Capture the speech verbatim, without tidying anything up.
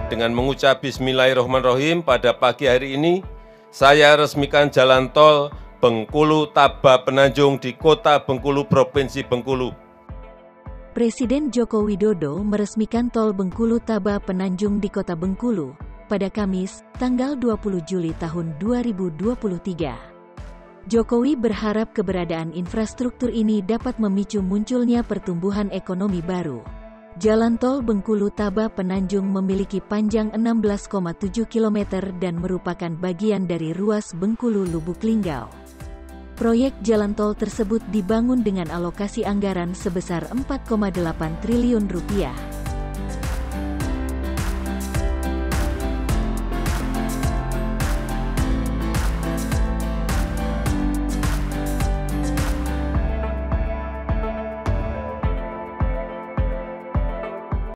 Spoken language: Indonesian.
dengan mengucap Bismillahirrahmanirrahim pada pagi hari ini, saya resmikan jalan tol Bengkulu Taba Penanjung di Kota Bengkulu, Provinsi Bengkulu. Presiden Joko Widodo meresmikan tol Bengkulu Taba Penanjung di Kota Bengkulu pada Kamis, tanggal dua puluh Juli tahun dua ribu dua puluh tiga. Jokowi berharap keberadaan infrastruktur ini dapat memicu munculnya pertumbuhan ekonomi baru. Jalan tol Bengkulu Taba Penanjung memiliki panjang enam belas koma tujuh kilometer dan merupakan bagian dari ruas Bengkulu Lubuk Linggau. Proyek jalan tol tersebut dibangun dengan alokasi anggaran sebesar empat koma delapan triliun rupiah.